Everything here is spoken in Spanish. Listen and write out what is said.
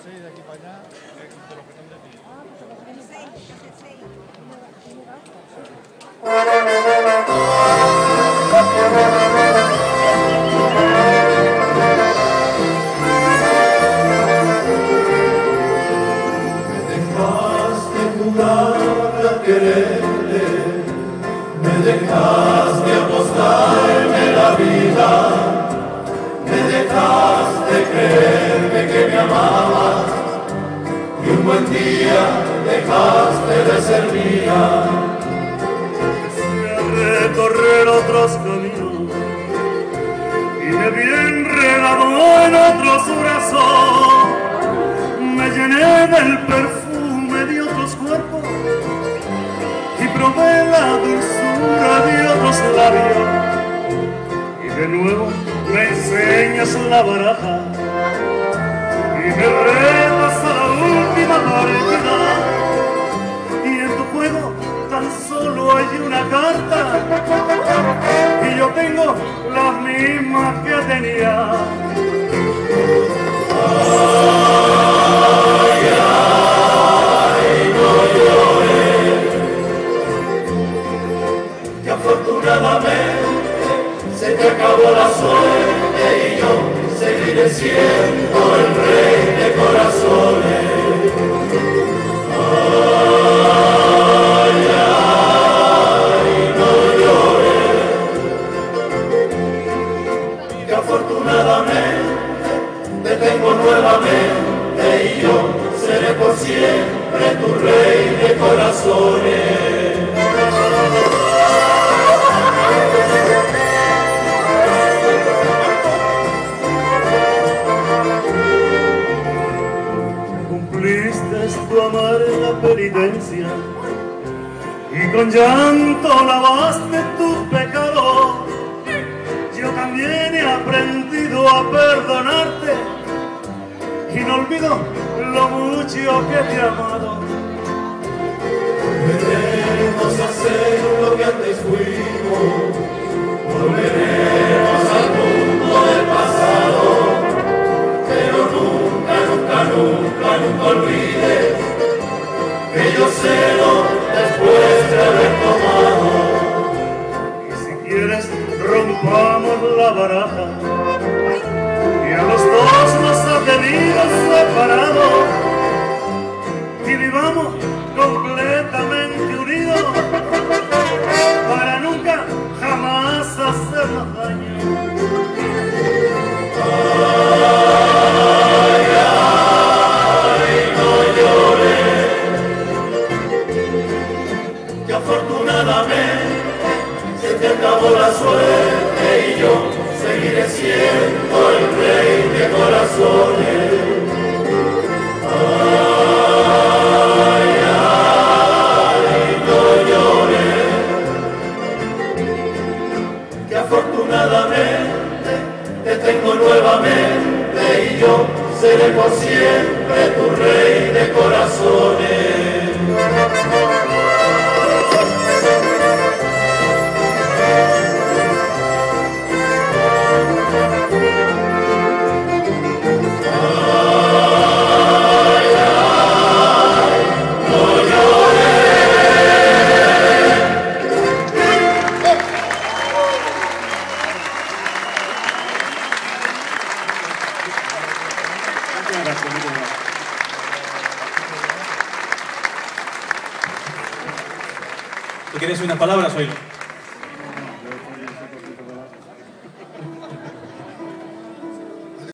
6 de aquí para allá, de los que están de aquí. Quererte, me dejaste apostarme la vida, me dejaste creerme que me amabas y un buen día dejaste de ser mía. Empecé a recorrer otros caminos y me vi enredado en otros brazos, me llené del perfume de otros cuerpos y probé la dulzura de otros labios, y de nuevo me enseñas la baraja y me retas a la última partida, y en tu juego tan solo hay una carta y yo tengo las mismas que tenía. Afortunadamente se te acabó la suerte y yo seguiré siendo el rey de corazones. Ay, ay, no llores, que afortunadamente te tengo nuevamente y yo seré por siempre tu rey de corazones. Tu amarga penitencia y con llanto lavaste tus pecados. Yo también he aprendido a perdonarte y no olvido lo mucho que te he amado. Volveremos a ser lo que antes fuimos, volveremos al mundo del pasado, pero nunca, nunca, nunca, nunca olvides que yo cedo después de haber tomado. Y si quieres rompamos la baraja y a los dos nos ha tenido separados y vivamos completamente unidos para nunca jamás hacernos daño. Ay, ay, no llores, que afortunadamente se te acabó la suerte y yo seguiré siendo el rey de corazones. Ay, ay, no llores, que afortunadamente te tengo nuevamente y yo seré por siempre tu rey de corazones. ¿Tú quieres unas palabras, Oilo?